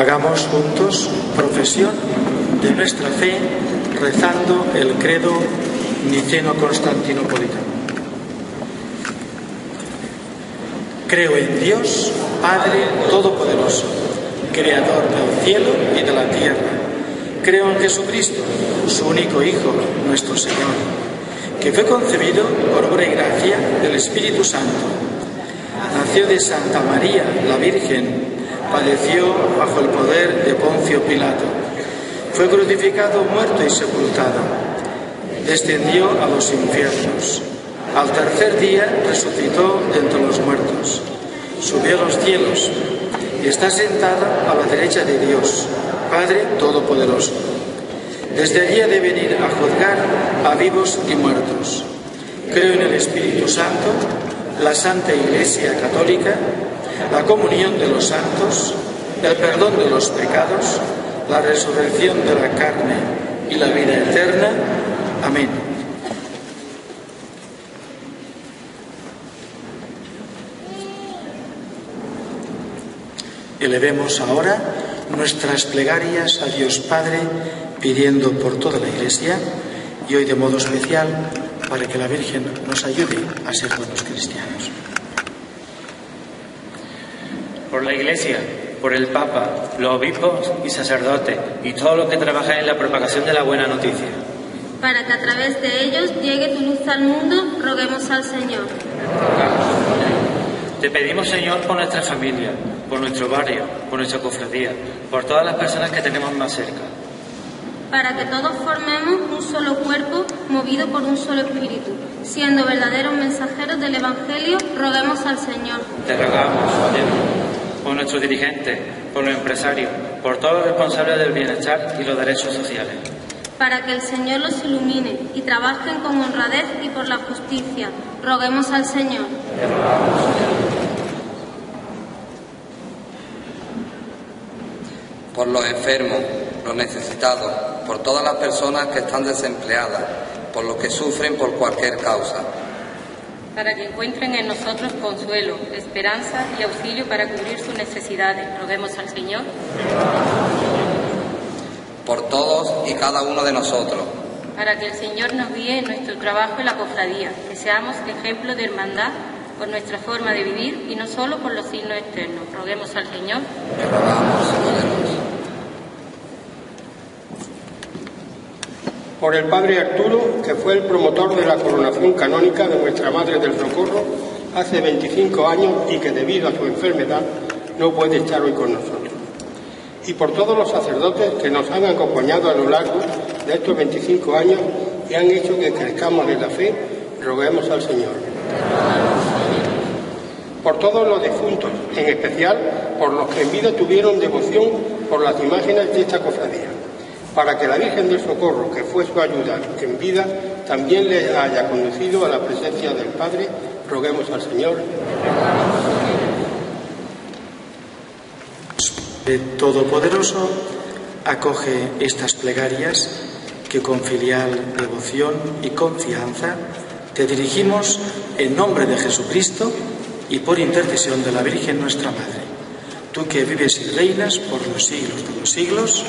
Hagamos juntos profesión de nuestra fe rezando el credo niceno-constantinopolitano. Creo en Dios, Padre Todopoderoso, Creador del cielo y de la tierra. Creo en Jesucristo, su único Hijo, nuestro Señor, que fue concebido por obra y gracia del Espíritu Santo. Nació de Santa María, la Virgen, padeció bajo el poder de Poncio Pilato, fue crucificado, muerto y sepultado, descendió a los infiernos, al tercer día resucitó de entre los muertos, subió a los cielos y está sentado a la derecha de Dios, Padre Todopoderoso. Desde allí ha de venir a juzgar a vivos y muertos. Creo en el Espíritu Santo, la Santa Iglesia Católica, la comunión de los santos, el perdón de los pecados, la resurrección de la carne y la vida eterna. Amén. Elevemos ahora nuestras plegarias a Dios Padre, pidiendo por toda la Iglesia y hoy de modo especial para que la Virgen nos ayude a ser buenos cristianos. Por la Iglesia, por el Papa, los obispos y sacerdotes y todos los que trabajan en la propagación de la buena noticia. Para que a través de ellos llegue tu luz al mundo, roguemos al Señor. Te pedimos, Señor, por nuestra familia, por nuestro barrio, por nuestra cofradía, por todas las personas que tenemos más cerca. Para que todos formemos un solo cuerpo, movido por un solo espíritu, siendo verdaderos mensajeros del Evangelio, roguemos al Señor. Te rogamos, Señor, por nuestros dirigentes, por los empresarios, por todos los responsables del bienestar y los derechos sociales. Para que el Señor los ilumine y trabajen con honradez y por la justicia, roguemos al Señor. Te rogamos, Señor. Por los enfermos, los necesitados, por todas las personas que están desempleadas, por los que sufren por cualquier causa. Para que encuentren en nosotros consuelo, esperanza y auxilio para cubrir sus necesidades, roguemos al Señor. Por todos y cada uno de nosotros. Para que el Señor nos guíe en nuestro trabajo en la cofradía, que seamos ejemplo de hermandad por nuestra forma de vivir y no solo por los signos externos. Roguemos al Señor. Te rogamos, ayúdanos. Por el Padre Arturo, que fue el promotor de la coronación canónica de nuestra Madre del Socorro hace 25 años y que debido a su enfermedad no puede estar hoy con nosotros. Y por todos los sacerdotes que nos han acompañado a lo largo de estos 25 años y han hecho que crezcamos en la fe, roguemos al Señor. Por todos los difuntos, en especial por los que en vida tuvieron devoción por las imágenes de esta cofradía, para que la Virgen del Socorro, que fue su ayuda en vida, también le haya conducido a la presencia del Padre, roguemos al Señor. Todopoderoso, acoge estas plegarias que con filial devoción y confianza te dirigimos en nombre de Jesucristo y por intercesión de la Virgen nuestra Madre. Tú que vives y reinas por los siglos de los siglos.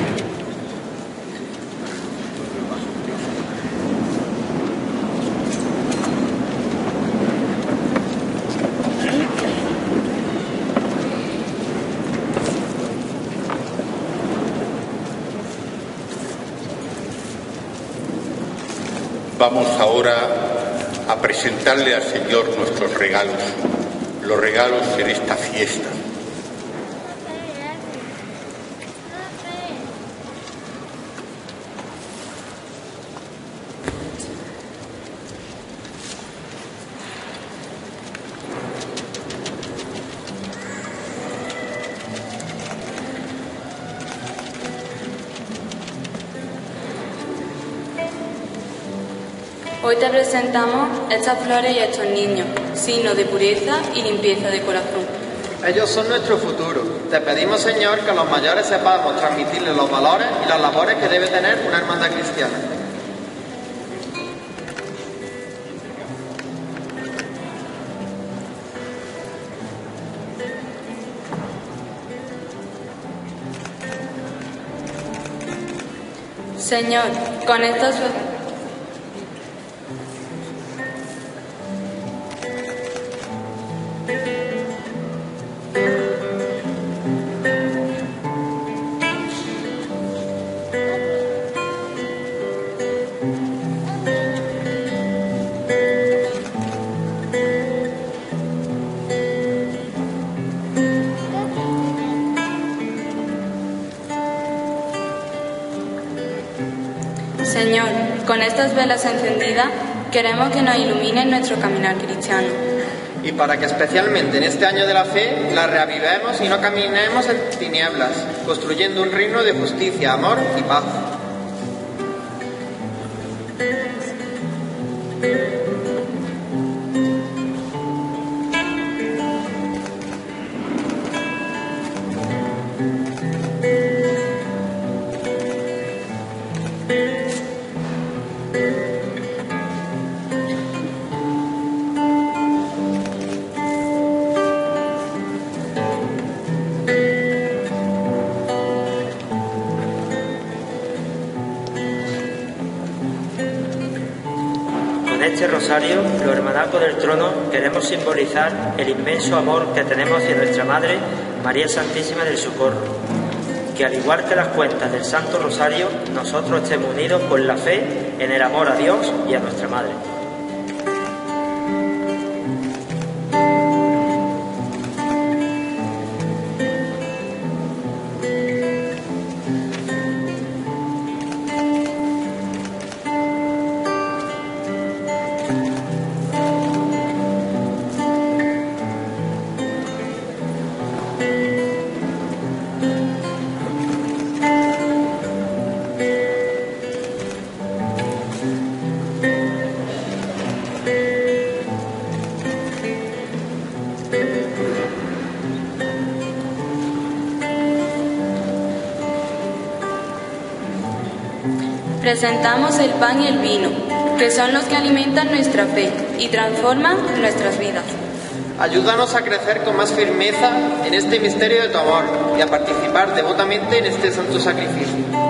Vamos ahora a presentarle al Señor nuestros regalos, los regalos de esta fiesta. Hoy te presentamos estas flores y estos niños, signo de pureza y limpieza de corazón. Ellos son nuestro futuro. Te pedimos, Señor, que a los mayores sepamos transmitirles los valores y las labores que debe tener una hermandad cristiana. Señor, con estas... Señor, con estas velas encendidas, queremos que nos iluminen nuestro caminar cristiano. Y para que especialmente en este año de la fe la reavivemos y no caminemos en tinieblas, construyendo un reino de justicia, amor y paz. Con este rosario, los hermanacos del trono, queremos simbolizar el inmenso amor que tenemos hacia nuestra Madre, María Santísima del Socorro. Que al igual que las cuentas del Santo Rosario, nosotros estemos unidos con la fe en el amor a Dios y a nuestra Madre. Presentamos el pan y el vino, que son los que alimentan nuestra fe y transforman nuestras vidas. Ayúdanos a crecer con más firmeza en este misterio de tu amor y a participar devotamente en este santo sacrificio.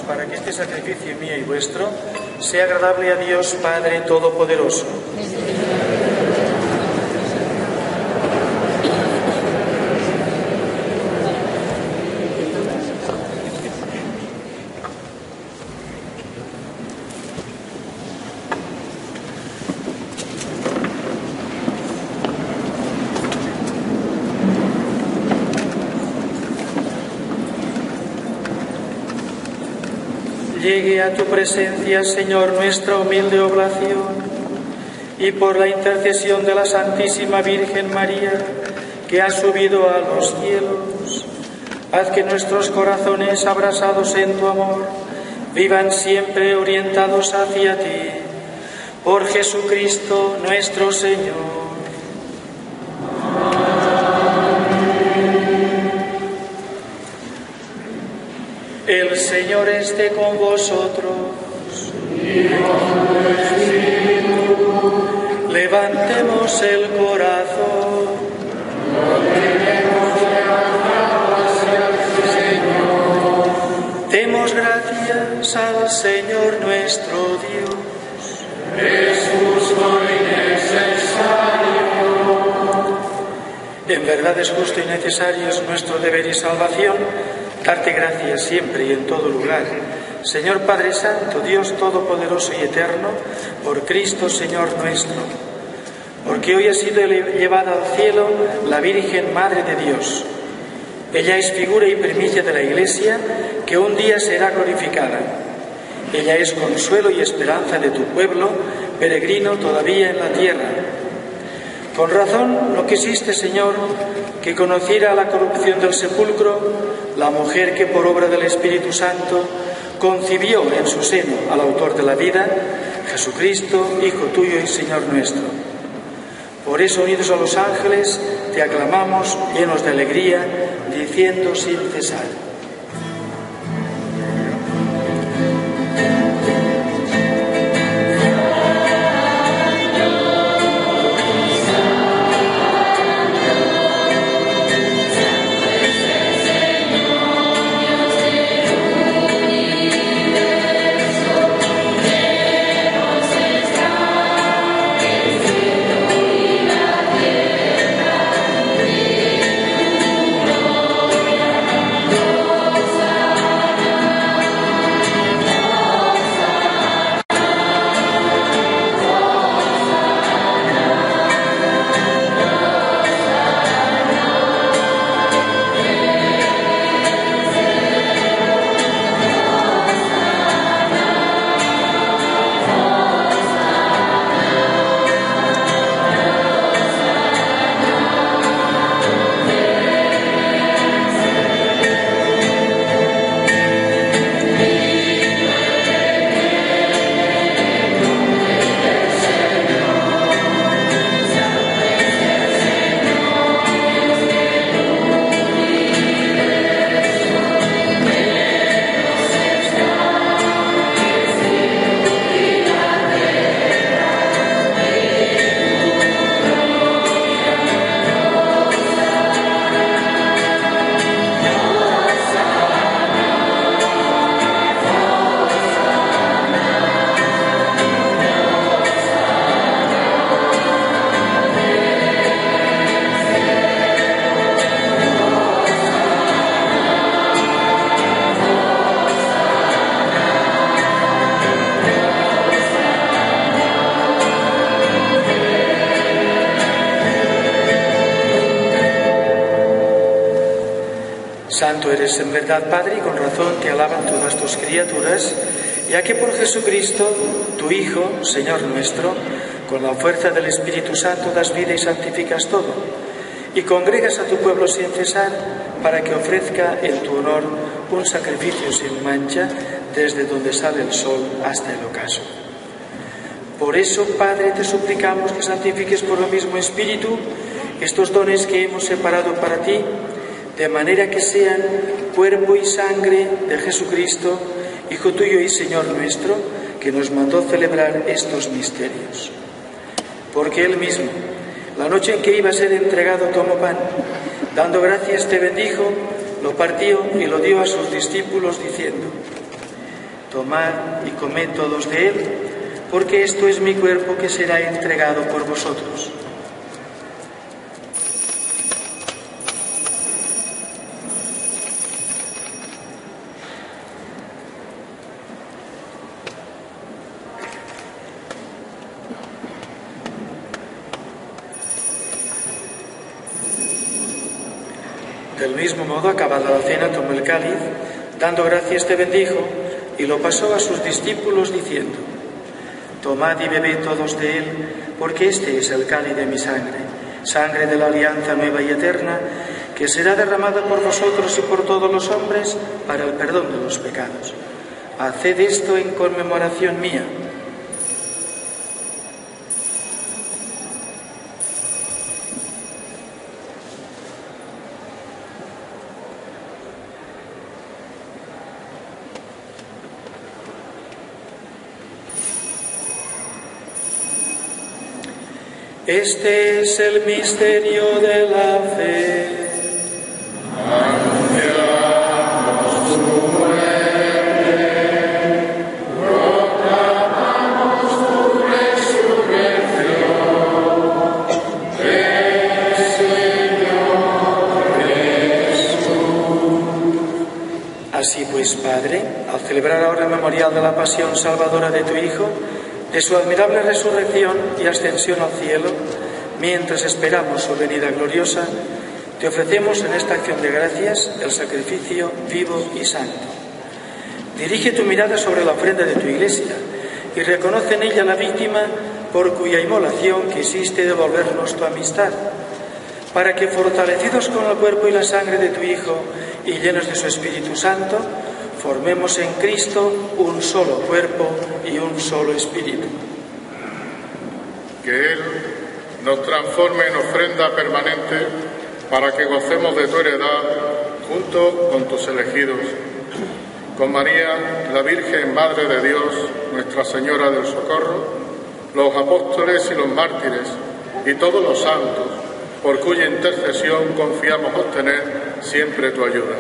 para que este sacrificio mío y vuestro sea agradable a Dios Padre Todopoderoso. Llegue a tu presencia, Señor, nuestra humilde oblación, y por la intercesión de la Santísima Virgen María, que ha subido a los cielos, haz que nuestros corazones, abrasados en tu amor, vivan siempre orientados hacia ti. Por Jesucristo nuestro Señor. El Señor esté con vosotros. Levantemos el corazón. Demos gracias al Señor nuestro Dios. Es justo y necesario. En verdad es justo y necesario, es nuestro deber y salvación darte gracias siempre y en todo lugar, Señor Padre Santo, Dios Todopoderoso y Eterno, por Cristo Señor nuestro, porque hoy ha sido llevada al cielo la Virgen Madre de Dios. Ella es figura y primicia de la Iglesia, que un día será glorificada. Ella es consuelo y esperanza de tu pueblo, peregrino todavía en la tierra. Con razón no quisiste, Señor, que conociera la corrupción del sepulcro la mujer que por obra del Espíritu Santo concibió en su seno al autor de la vida, Jesucristo, Hijo tuyo y Señor nuestro. Por eso, unidos a los ángeles, te aclamamos llenos de alegría, diciendo sin cesar: Santo eres en verdad, Padre, y con razón te alaban todas tus criaturas, ya que por Jesucristo, tu Hijo, Señor nuestro, con la fuerza del Espíritu Santo das vida y santificas todo, y congregas a tu pueblo sin cesar, para que ofrezca en tu honor un sacrificio sin mancha, desde donde sale el sol hasta el ocaso. Por eso, Padre, te suplicamos que santifiques por el mismo Espíritu estos dones que hemos separado para ti, de manera que sean cuerpo y sangre de Jesucristo, Hijo tuyo y Señor nuestro, que nos mandó celebrar estos misterios. Porque Él mismo, la noche en que iba a ser entregado, tomó pan, dando gracias te bendijo, lo partió y lo dio a sus discípulos, diciendo: Tomad y comed todos de él, porque esto es mi cuerpo que será entregado por vosotros. Del mismo modo, acabada la cena, tomó el cáliz, dando gracias te bendijo, y lo pasó a sus discípulos diciendo: Tomad y bebed todos de él, porque este es el cáliz de mi sangre, sangre de la alianza nueva y eterna, que será derramada por vosotros y por todos los hombres para el perdón de los pecados. Haced esto en conmemoración mía. Este es el misterio de la fe. Anunciamos tu muerte, proclamamos tu resurrección. Ven, Señor Jesús. Así pues, Padre, al celebrar ahora el memorial de la pasión salvadora de tu Hijo, de su admirable resurrección y ascensión al cielo, mientras esperamos su venida gloriosa, te ofrecemos en esta acción de gracias el sacrificio vivo y santo. Dirige tu mirada sobre la ofrenda de tu Iglesia y reconoce en ella la víctima por cuya inmolación quisiste devolvernos tu amistad, para que, fortalecidos con el cuerpo y la sangre de tu Hijo y llenos de su Espíritu Santo, formemos en Cristo un solo cuerpo y un solo espíritu. Que Él nos transforme en ofrenda permanente para que gocemos de tu heredad junto con tus elegidos, con María, la Virgen Madre de Dios, Nuestra Señora del Socorro, los apóstoles y los mártires y todos los santos, por cuya intercesión confiamos obtener siempre tu ayuda.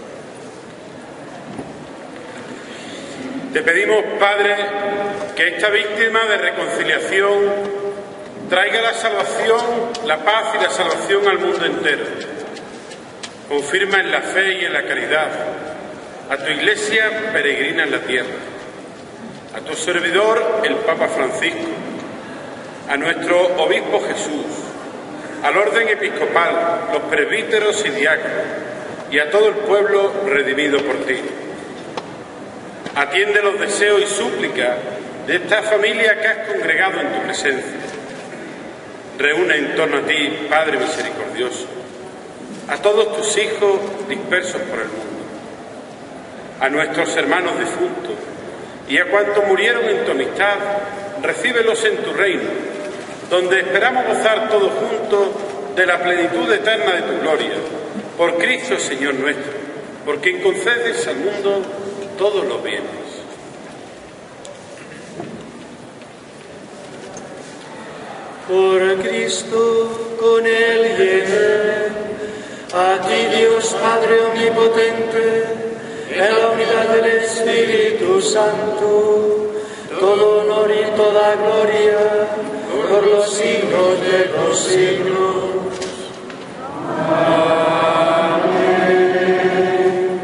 Te pedimos, Padre, que esta víctima de reconciliación traiga la salvación, la paz y la salvación al mundo entero. Confirma en la fe y en la caridad a tu Iglesia peregrina en la tierra, a tu servidor, el Papa Francisco, a nuestro Obispo Jesús, al orden episcopal, los presbíteros y diáconos, y a todo el pueblo redimido por ti. Atiende los deseos y súplicas de esta familia que has congregado en tu presencia. Reúne en torno a ti, Padre misericordioso, a todos tus hijos dispersos por el mundo, a nuestros hermanos difuntos y a cuantos murieron en tu amistad, recíbelos en tu reino, donde esperamos gozar todos juntos de la plenitud eterna de tu gloria, por Cristo Señor nuestro, por quien concedes al mundo todos los bienes. Por Cristo, con Él y en Él, a ti Dios Padre Omnipotente, en la unidad del Espíritu Santo, todo honor y toda gloria, por los siglos de los siglos. Amén.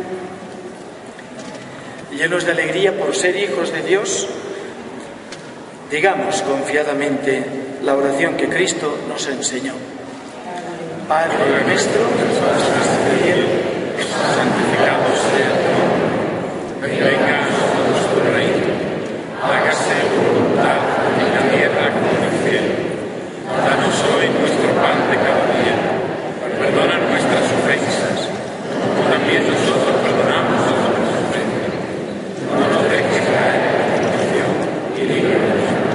Llenos de alegría por ser hijos de Dios, digamos confiadamente la oración que Cristo nos enseñó. Padre nuestro, que estás en el cielo, santificado sea tu nombre. Venga a nosotros tu reino. Hágase tu voluntad en la tierra como en el cielo. Danos hoy nuestro pan de cada día. Perdona nuestras ofensas, como también nosotros perdonamos a los que nos ofenden. No nos dejes caer en la tentación y líbranos.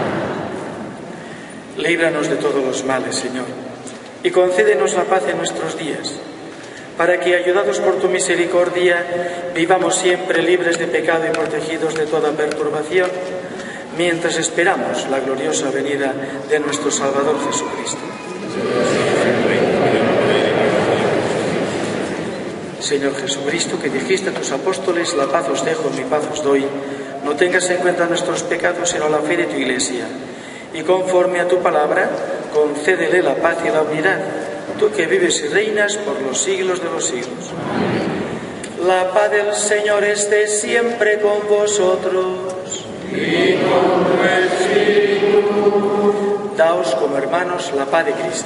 Líbranos de todos los males, Señor, y concédenos la paz en nuestros días, para que, ayudados por tu misericordia, vivamos siempre libres de pecado y protegidos de toda perturbación, mientras esperamos la gloriosa venida de nuestro Salvador Jesucristo. Señor Jesucristo, que dijiste a tus apóstoles: la paz os dejo, mi paz os doy, no tengas en cuenta nuestros pecados, sino la fe de tu Iglesia. Y conforme a tu palabra, concédele la paz y la unidad, tú que vives y reinas por los siglos de los siglos. La paz del Señor esté siempre con vosotros. Y con tu espíritu. Daos como hermanos la paz de Cristo.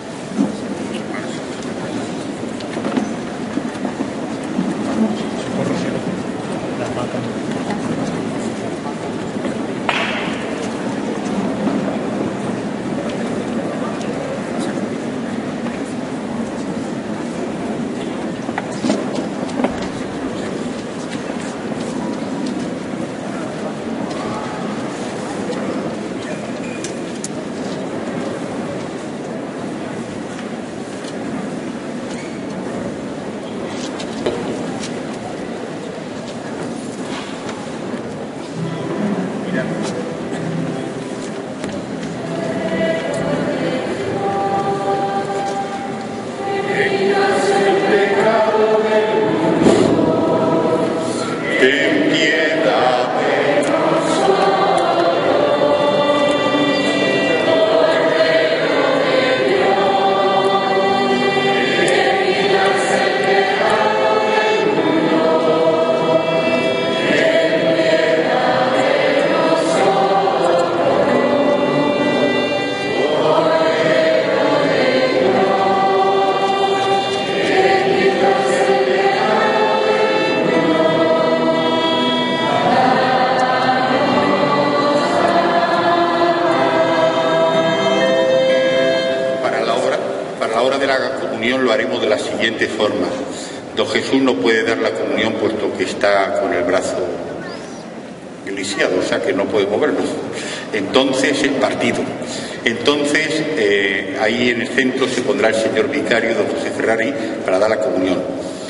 Lo haremos de la siguiente forma. Don Jesús no puede dar la comunión puesto que está con el brazo lisiado, o sea que no puede moverlo. Entonces es partido. Entonces ahí en el centro se pondrá el señor vicario, don José Ferrari, para dar la comunión.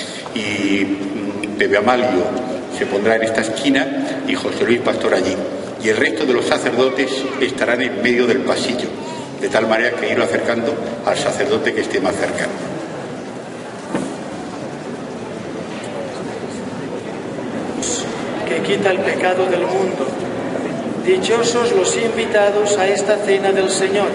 Y Pepe Amalio se pondrá en esta esquina y José Luis Pastor allí. Y el resto de los sacerdotes estarán en medio del pasillo, de tal manera que irlo acercando al sacerdote que esté más cercano. Que quita el pecado del mundo. Dichosos los invitados a esta cena del Señor.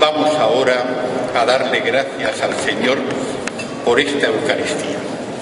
Vamos ahora a darle gracias al Señor por esta Eucaristía.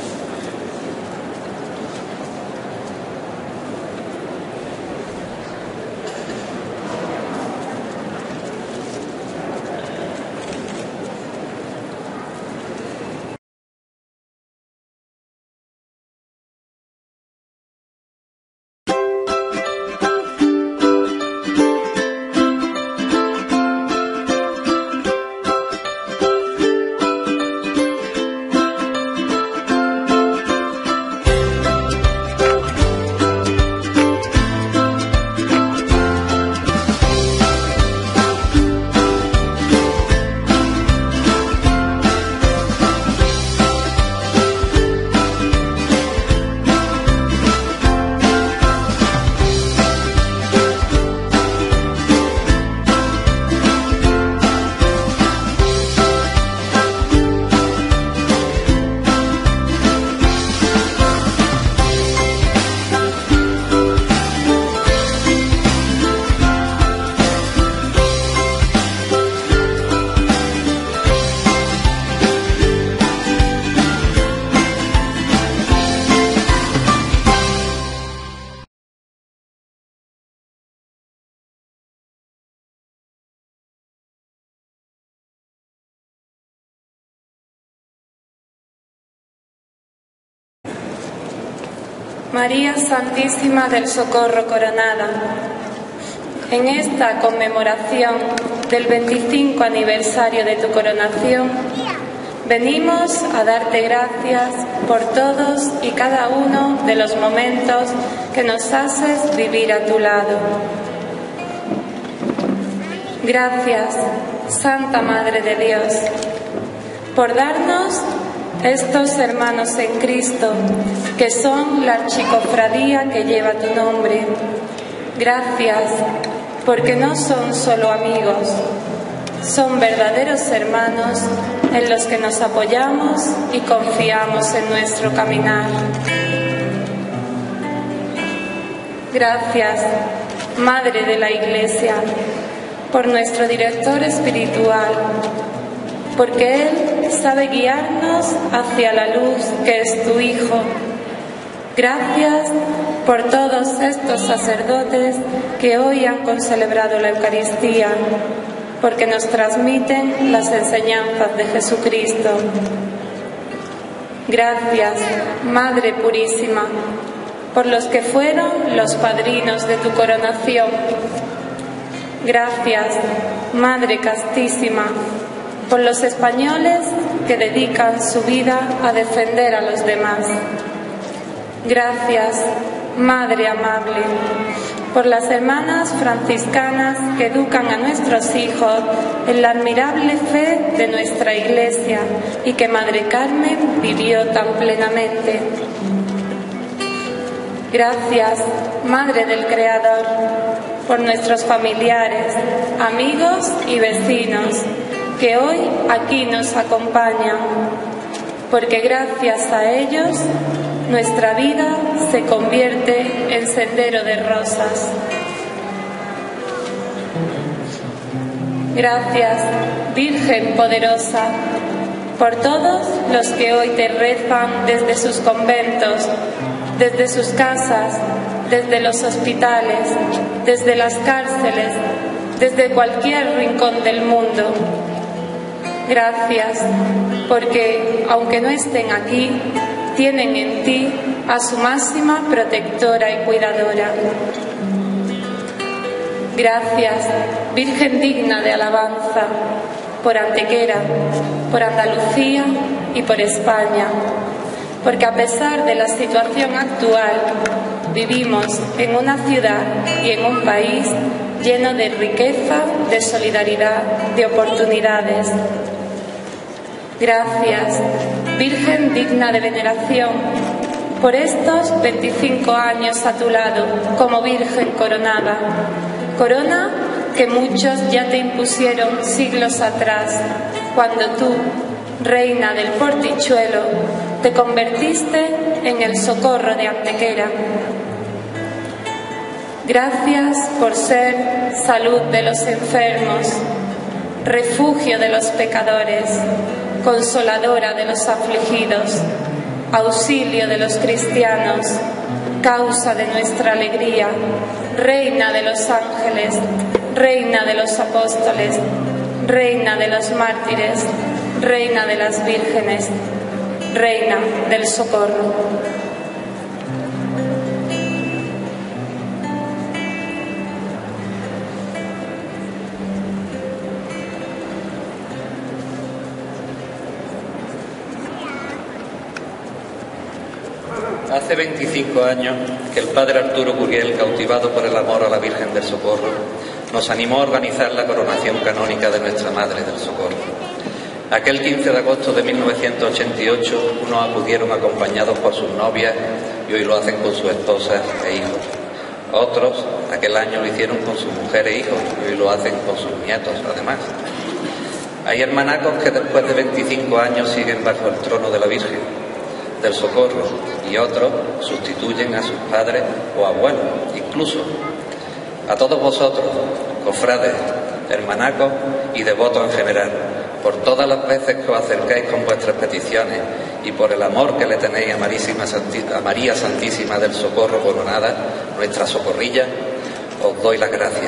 María Santísima del Socorro Coronada, en esta conmemoración del 25 aniversario de tu coronación, venimos a darte gracias por todos y cada uno de los momentos que nos haces vivir a tu lado. Gracias, Santa Madre de Dios, por darnos estos hermanos en Cristo, que son la archicofradía que lleva tu nombre. Gracias, porque no son solo amigos, son verdaderos hermanos en los que nos apoyamos y confiamos en nuestro caminar. Gracias, Madre de la Iglesia, por nuestro director espiritual, porque Él sabe guiarnos hacia la luz que es tu Hijo. Gracias por todos estos sacerdotes que hoy han concelebrado la Eucaristía, porque nos transmiten las enseñanzas de Jesucristo. Gracias, Madre Purísima, por los que fueron los padrinos de tu coronación. Gracias, Madre Castísima, por los españoles que dedican su vida a defender a los demás. Gracias, Madre amable, por las hermanas franciscanas que educan a nuestros hijos en la admirable fe de nuestra Iglesia y que Madre Carmen vivió tan plenamente. Gracias, Madre del Creador, por nuestros familiares, amigos y vecinos que hoy aquí nos acompañan, porque gracias a ellos nuestra vida se convierte en sendero de rosas. Gracias, Virgen poderosa, por todos los que hoy te rezan desde sus conventos, desde sus casas, desde los hospitales, desde las cárceles, desde cualquier rincón del mundo. Gracias, porque aunque no estén aquí, tienen en ti a su máxima protectora y cuidadora. Gracias, Virgen digna de alabanza, por Antequera, por Andalucía y por España, porque a pesar de la situación actual, vivimos en una ciudad y en un país lleno de riqueza, de solidaridad, de oportunidades. Gracias, Virgen digna de veneración, por estos 25 años a tu lado como Virgen coronada, corona que muchos ya te impusieron siglos atrás, cuando tú, Reina del Portichuelo, te convertiste en el socorro de Antequera. Gracias por ser salud de los enfermos. refugio de los pecadores, consoladora de los afligidos, auxilio de los cristianos, causa de nuestra alegría, reina de los ángeles, reina de los apóstoles, reina de los mártires, reina de las vírgenes, reina del socorro. Hace 25 años que el padre Arturo Curiel, cautivado por el amor a la Virgen del Socorro, nos animó a organizar la coronación canónica de nuestra Madre del Socorro. Aquel 15 de agosto de 1988, unos acudieron acompañados por sus novias y hoy lo hacen con sus esposas e hijos. Otros, aquel año lo hicieron con sus mujeres e hijos y hoy lo hacen con sus nietos, además. Hay hermanacos que después de 25 años siguen bajo el trono de la Virgen del Socorro y otros sustituyen a sus padres o abuelos, incluso. A todos vosotros, cofrades, hermanacos y devotos en general, por todas las veces que os acercáis con vuestras peticiones y por el amor que le tenéis a María Santísima del Socorro Coronada, nuestra socorrilla, os doy las gracias.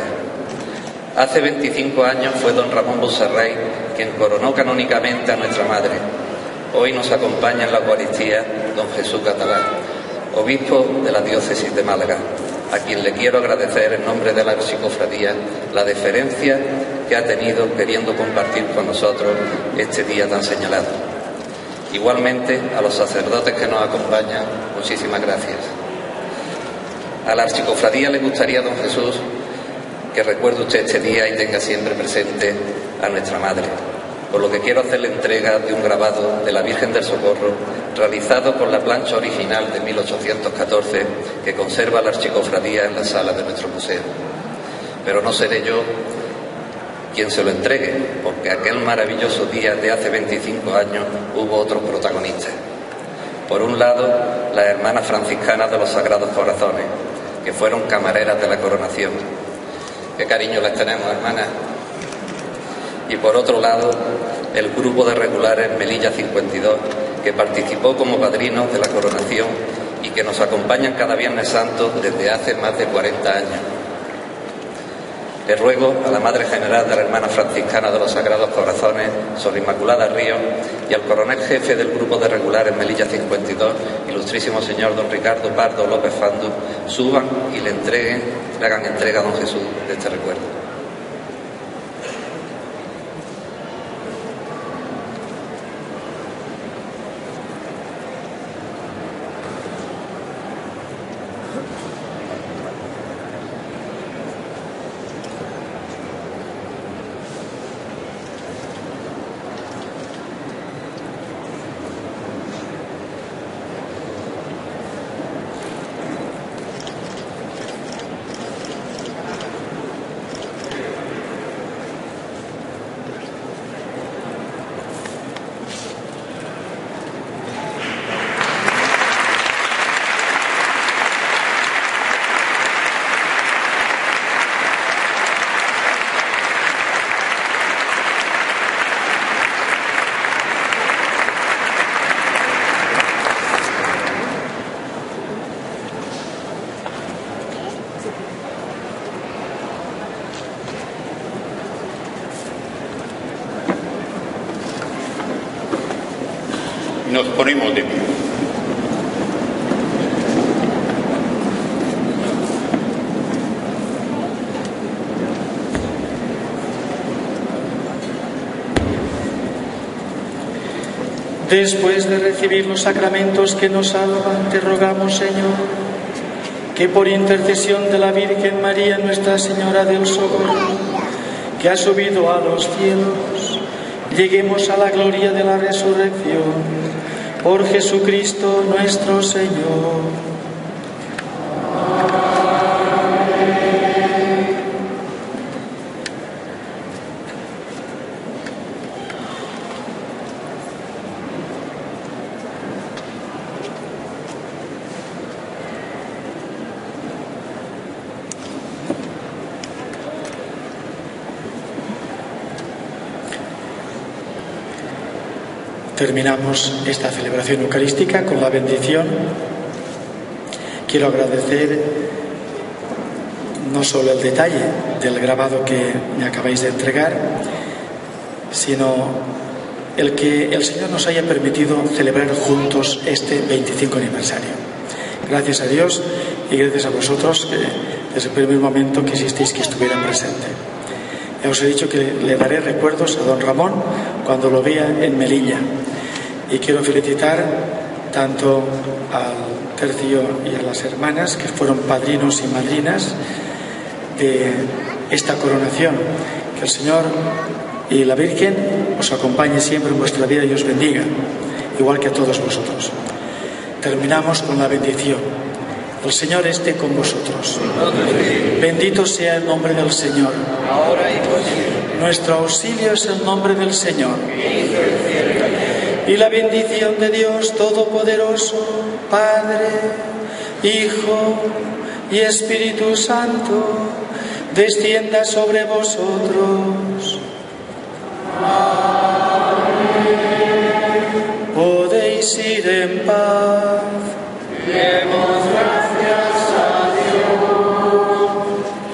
Hace 25 años fue don Ramón Busarrey quien coronó canónicamente a nuestra Madre. Hoy nos acompaña en la Eucaristía don Jesús Catalán, obispo de la diócesis de Málaga, a quien le quiero agradecer en nombre de la Archicofradía la deferencia que ha tenido queriendo compartir con nosotros este día tan señalado. Igualmente a los sacerdotes que nos acompañan, muchísimas gracias. A la Archicofradía le gustaría, don Jesús, que recuerde usted este día y tenga siempre presente a nuestra Madre, por lo que quiero hacerle entrega de un grabado de la Virgen del Socorro realizado con la plancha original de 1814 que conserva la Archicofradía en la sala de nuestro museo. Pero no seré yo quien se lo entregue, porque aquel maravilloso día de hace 25 años hubo otros protagonistas. Por un lado, las hermanas franciscanas de los Sagrados Corazones, que fueron camareras de la coronación. Qué cariño les tenemos, hermanas. Y por otro lado, el grupo de regulares Melilla 52, que participó como padrinos de la coronación y que nos acompañan cada Viernes Santo desde hace más de 40 años. Le ruego a la Madre General de la Hermana Franciscana de los Sagrados Corazones, Sor Inmaculada Ríos, y al coronel jefe del grupo de regulares Melilla 52, ilustrísimo señor don Ricardo Pardo López Fandu, suban y le hagan entrega a don Jesús de este recuerdo. Nos ponemos de pie. Después de recibir los sacramentos que nos salvan, te rogamos, Señor, que por intercesión de la Virgen María, Nuestra Señora del Socorro, que ha subido a los cielos, lleguemos a la gloria de la resurrección. Por Jesucristo nuestro Señor. terminamos esta celebración eucarística con la bendición. Quiero agradecer no solo el detalle del grabado que me acabáis de entregar, sino el que el Señor nos haya permitido celebrar juntos este 25 aniversario. Gracias a Dios y gracias a vosotros que desde el primer momento quisisteis que estuviera presente. Ya os he dicho que le daré recuerdos a don Ramón cuando lo vea en Melilla. Y quiero felicitar tanto al tercio y a las hermanas que fueron padrinos y madrinas de esta coronación. Que el Señor y la Virgen os acompañe siempre en vuestra vida y os bendiga, igual que a todos vosotros. Terminamos con la bendición. El Señor esté con vosotros. Bendito sea el nombre del Señor. Nuestro auxilio es el nombre del Señor. Y la bendición de Dios Todopoderoso, Padre, Hijo y Espíritu Santo, descienda sobre vosotros. Podéis ir en paz. Demos gracias a Dios.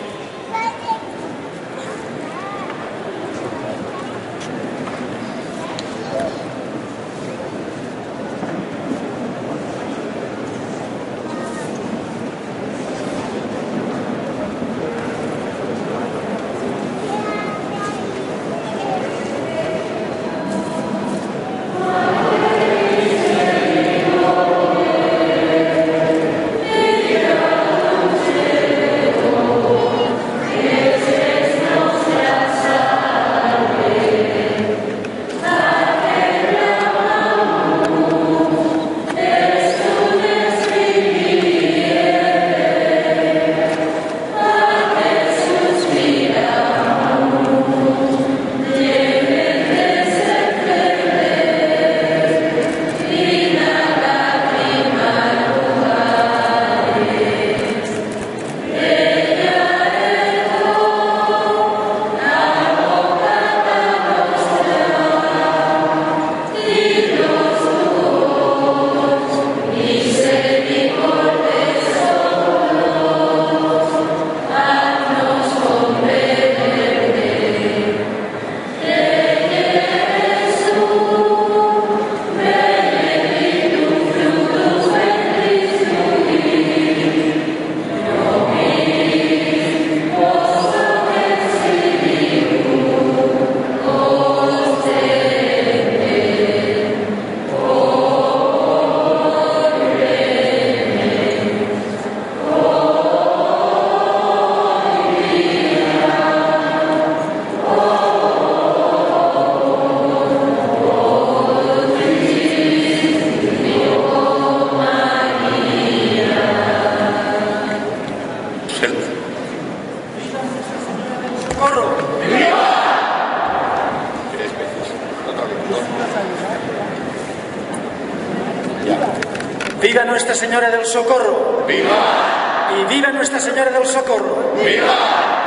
¡Viva Nuestra Señora del Socorro! ¡Viva! ¡Y viva Nuestra Señora del Socorro! ¡Viva!